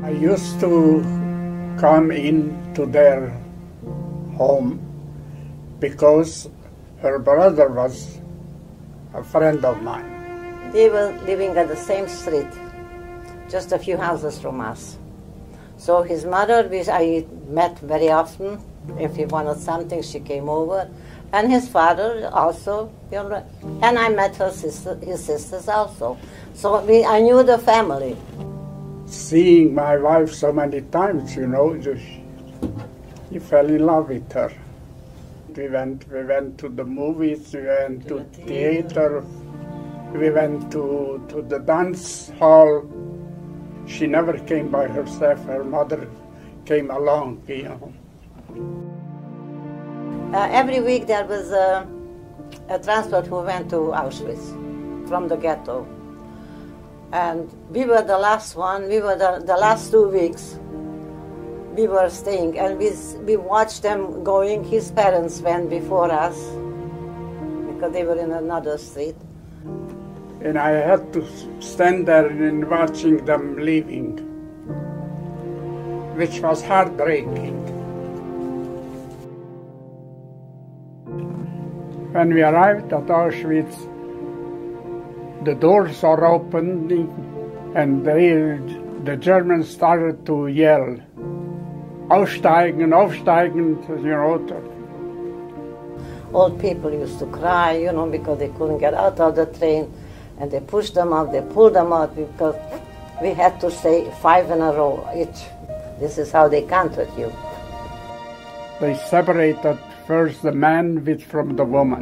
I used to come into their home because her brother was a friend of mine. They were living at the same street, just a few houses from us. So his mother, I met very often. If he wanted something, she came over. And his father also, and I met his sisters also. So I knew the family. Seeing my wife so many times, you fell in love with her. We went to the movies, we went to theater, we went to the dance hall. She never came by herself, her mother came along, Every week there was a transport who went to Auschwitz from the ghetto. And we were the last one, we were the last 2 weeks. We were staying and we watched them going. His parents went before us because they were in another street. And I had to stand there and watching them leaving, which was heartbreaking. When we arrived at Auschwitz, the doors are opening and the Germans started to yell, "Aussteigen, aussteigen," Old people used to cry, because they couldn't get out of the train. And they pushed them out, they pulled them out because we had to say 5 in a row each. This is how they counted you. They separated first the man from the woman.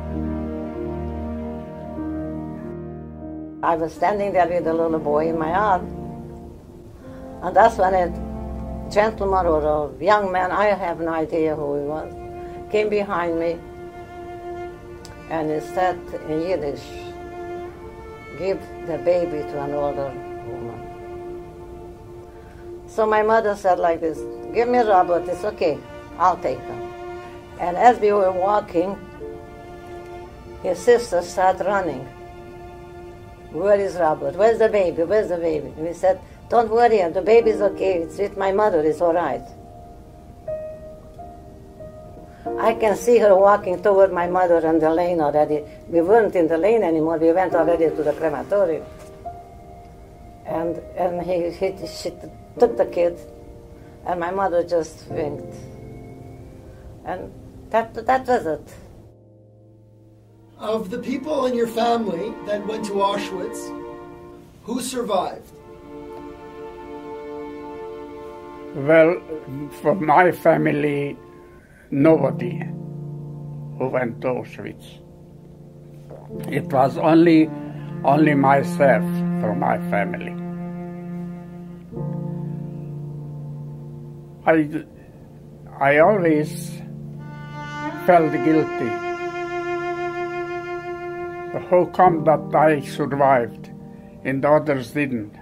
I was standing there with a little boy in my arm. And that's when a gentleman or a young man, I have no idea who he was, came behind me and he said in Yiddish, "Give the baby to an older woman." So my mother said like this, "Give me Robert, it's okay, I'll take him." And as we were walking, his sister started running. "Where is Robert? Where's the baby? Where's the baby?" And we said, "Don't worry, the baby's okay, it's with my mother, it's all right." I can see her walking toward my mother in the lane already. We weren't in the lane anymore, we went already to the crematorium. And she took the kid, and my mother just winked. And that was it. Of the people in your family that went to Auschwitz, who survived? Well, for my family, nobody who went to Auschwitz. It was only myself from my family. I always felt guilty. How come that I survived and the others didn't?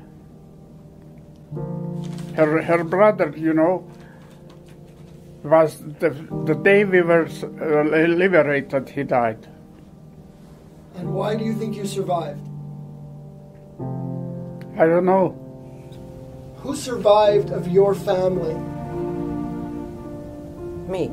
Her brother, was the day we were liberated, he died. And why do you think you survived? I don't know. Who survived of your family? Me.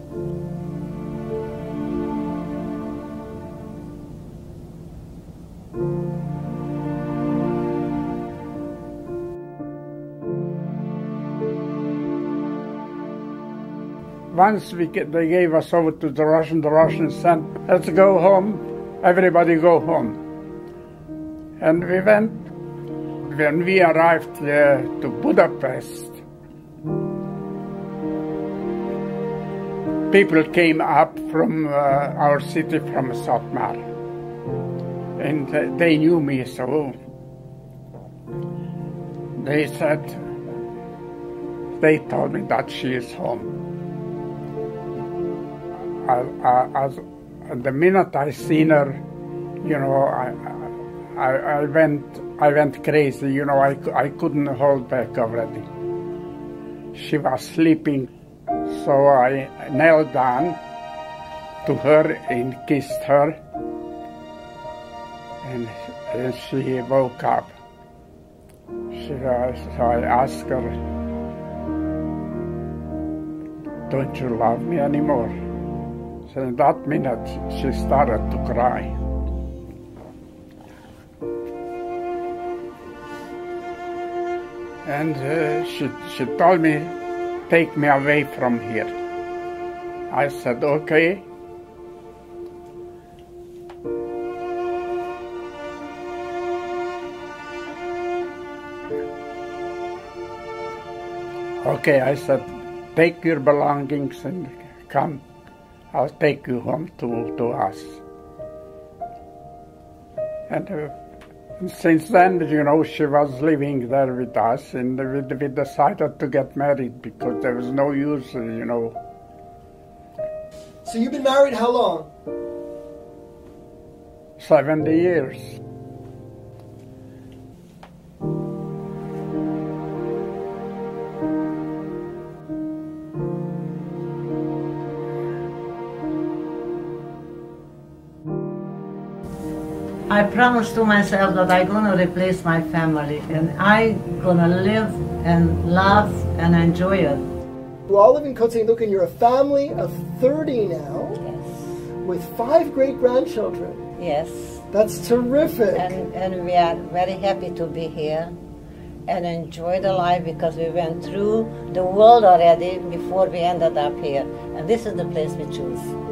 Once they gave us over to the Russians said, "Let's go home, everybody go home." And we went. When we arrived to Budapest, people came up from our city, from Satmar, and they knew me, so they told me that she is home. The minute I seen her, I went crazy. I couldn't hold back already. She was sleeping, so I knelt down to her and kissed her, and she woke up. So I asked her, "Don't you love me anymore?" So in that minute, she started to cry. And she told me, "Take me away from here." I said, "Okay." "Okay," I said, "take your belongings and come. I'll take you home to us." And since then, she was living there with us, and we decided to get married because there was no use, So you've been married how long? 70 years. I promised to myself that I'm going to replace my family and I'm going to live and laugh and enjoy it. You all live in Côte Saint-Luc and you're a family of 30 now. Yes. With 5 great-grandchildren. Yes. That's terrific. And we are very happy to be here and enjoy the life because we went through the world already before we ended up here. And this is the place we choose.